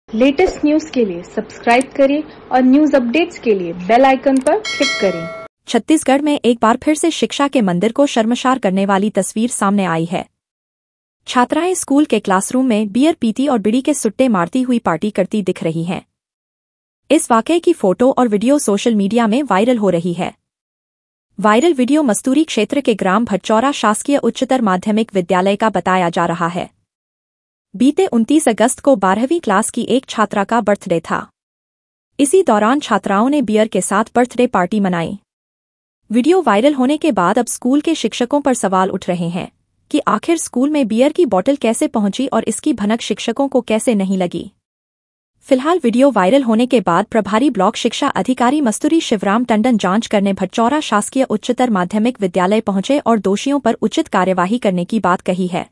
Latest news के लिए subscribe करें और न्यूज अपडेट्स के लिए बेल आइकन पर क्लिक करें। छत्तीसगढ़ में एक बार फिर से शिक्षा के मंदिर को शर्मसार करने वाली तस्वीर सामने आई है। छात्राएं स्कूल के क्लासरूम में बियर पीती और बीड़ी के सुट्टे मारती हुई पार्टी करती दिख रही हैं। इस वाकये की फोटो और वीडियो सोशल मीडिया में वायरल हो रही है। वायरल वीडियो मस्तूरी क्षेत्र के ग्राम भटचौरा शासकीय उच्चतर माध्यमिक विद्यालय का बताया जा रहा है। बीते 29 अगस्त को 12वीं क्लास की एक छात्रा का बर्थडे था। इसी दौरान छात्राओं ने बियर के साथ बर्थडे पार्टी मनाई। वीडियो वायरल होने के बाद अब स्कूल के शिक्षकों पर सवाल उठ रहे हैं कि आखिर स्कूल में बियर की बोतल कैसे पहुंची और इसकी भनक शिक्षकों को कैसे नहीं लगी। फिलहाल वीडियो वायरल होने के बाद प्रभारी ब्लॉक शिक्षा अधिकारी मस्तूरी शिवराम टंडन जांच करने भटचौरा शासकीय उच्चतर माध्यमिक विद्यालय पहुंचे और दोषियों पर उचित कार्यवाही करने की बात कही है।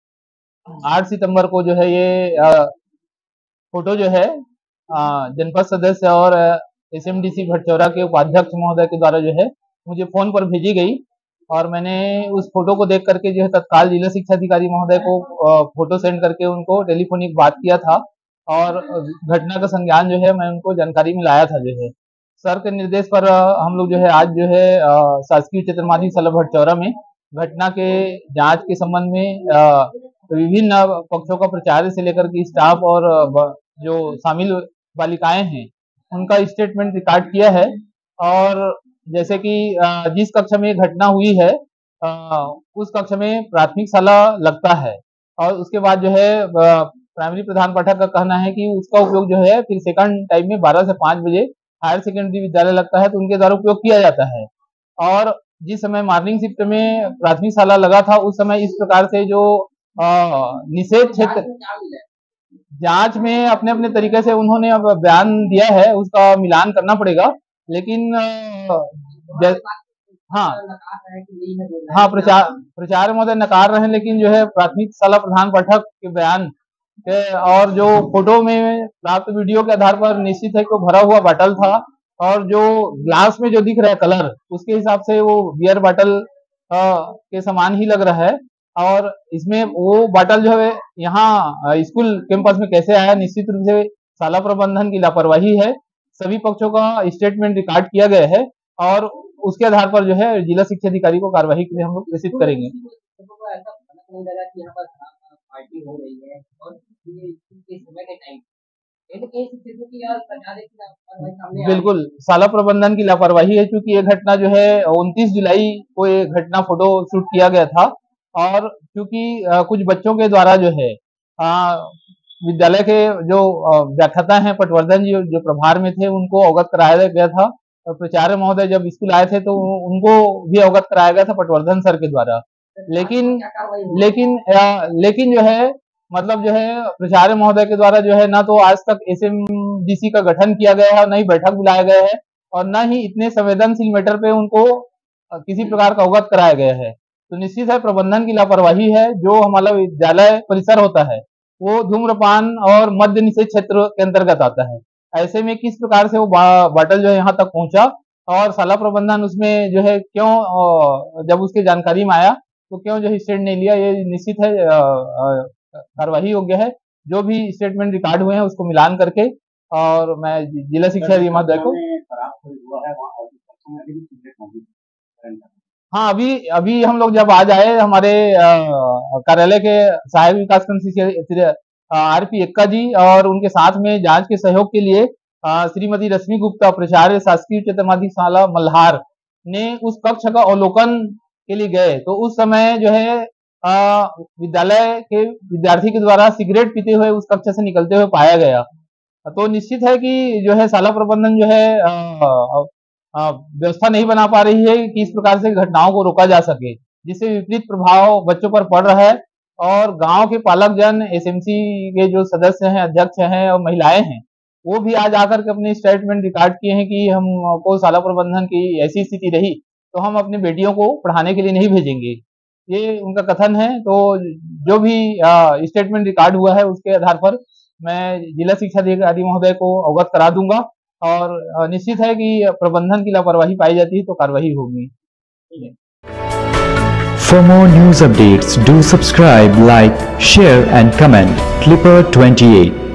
8 सितंबर को जो है ये फोटो जो है जनपद सदस्य और एसएमडीसी भटचौरा के उपाध्यक्ष महोदय के द्वारा जो है मुझे फोन पर भेजी गई और मैंने उस फोटो को देख करके जो है तत्काल जिला शिक्षा अधिकारी महोदय को फोटो सेंड करके उनको टेलीफोनिक बात किया था और घटना का संज्ञान जो है मैं उनको जानकारी में लाया था। जो है सर के निर्देश पर हम लोग जो है आज जो है शासकीय उच्चतर माध्यमिक शाला भटचौरा में घटना के जांच के संबंध में विभिन्न पक्षों का प्रचार से लेकर के स्टाफ और जो शामिल बालिकाएं हैं उनका स्टेटमेंट रिकॉर्ड किया है। और जैसे कि जिस कक्षा में घटना हुई है उस कक्षा में प्राथमिक शाला लगता है और उसके बाद जो है प्राइमरी प्रधान पाठक का कहना है कि उसका उपयोग जो है फिर सेकंड टाइम में 12 से 5 बजे हायर सेकेंडरी विद्यालय लगता है तो उनके द्वारा उपयोग किया जाता है। और जिस समय मॉर्निंग शिफ्ट में प्राथमिक शाला लगा था उस समय इस प्रकार से जो निषेध क्षेत्र जांच में अपने अपने तरीके से उन्होंने अब बयान दिया है, उसका मिलान करना पड़ेगा। लेकिन हाँ प्रचार महोदय नकार रहे हैं, लेकिन जो है प्राथमिक शाला प्रधान पाठक के बयान के और जो फोटो में प्राप्त वीडियो के आधार पर निश्चित है कि भरा हुआ बॉटल था और जो ग्लास में जो दिख रहा है कलर उसके हिसाब से वो बियर बॉटल के समान ही लग रहा है। और इसमें वो बॉटल जो है यहाँ स्कूल कैंपस में कैसे आया, निश्चित रूप से शाला प्रबंधन की लापरवाही है। सभी पक्षों का स्टेटमेंट रिकॉर्ड किया गया है और उसके आधार पर जो है जिला शिक्षा अधिकारी को कार्यवाही के लिए हम लोग प्रेषित करेंगे। बिल्कुल शाला प्रबंधन की लापरवाही है, क्योंकि ये घटना जो है 29 जुलाई को ये घटना फोटो शूट किया गया था और क्योंकि कुछ बच्चों के द्वारा जो है विद्यालय के जो व्याख्याता हैं पटवर्धन जी जो प्रभार में थे उनको अवगत कराया गया था और प्राचार्य महोदय जब स्कूल आए थे तो उनको भी अवगत कराया गया था पटवर्धन सर के द्वारा। लेकिन जो है मतलब जो है प्राचार्य महोदय के द्वारा जो है ना तो आज तक एसएमडीसी का गठन किया गया है, न ही बैठक बुलाया गया है और न ही इतने संवेदनशील मैटर पे उनको किसी प्रकार का अवगत कराया गया है। तो निश्चित है प्रबंधन की लापरवाही है। जो हमारा विद्यालय परिसर होता है वो धूम्रपान और मद्य निषेध क्षेत्र के अंतर्गत आता है। ऐसे में किस प्रकार से वो बॉटल जो है यहाँ तक पहुंचा और शाला प्रबंधन उसमें जो है क्यों जब उसकी जानकारी में आया तो क्यों जो है स्टेट नहीं लिया, ये निश्चित है कार्यवाही योग्य है। जो भी स्टेटमेंट रिकॉर्ड हुए हैं उसको मिलान करके और मैं जिला शिक्षा अधिकारी महोदय को हाँ अभी हम लोग जब आज आए हमारे कार्यालय के सहायक विकास आरपी एक्का जी और उनके साथ में जांच के सहयोग के लिए श्रीमती रश्मि गुप्ता प्राचार्य शासकीय उच्चतर माध्यमिक शाला मल्हार ने उस कक्ष का अवलोकन के लिए गए तो उस समय जो है विद्यालय के विद्यार्थी के द्वारा सिगरेट पीते हुए उस कक्ष से निकलते हुए पाया गया। तो निश्चित है कि जो है शाला प्रबंधन जो है व्यवस्था नहीं बना पा रही है कि इस प्रकार से घटनाओं को रोका जा सके, जिससे विपरीत प्रभाव बच्चों पर पड़ रहा है। और गांव के पालक जन एसएमसी के जो सदस्य हैं, अध्यक्ष हैं और महिलाएं हैं वो भी आज आकर के अपने स्टेटमेंट रिकॉर्ड किए हैं कि हमको शाला प्रबंधन की ऐसी स्थिति रही तो हम अपनी बेटियों को पढ़ाने के लिए नहीं भेजेंगे, ये उनका कथन है। तो जो भी स्टेटमेंट रिकॉर्ड हुआ है उसके आधार पर मैं जिला शिक्षा अधिकारी महोदय को अवगत करा दूंगा और निश्चित है कि प्रबंधन की लापरवाही पाई जाती है तो कार्रवाई होगी। For more news updates, do subscribe, like, share and comment. Clipper 28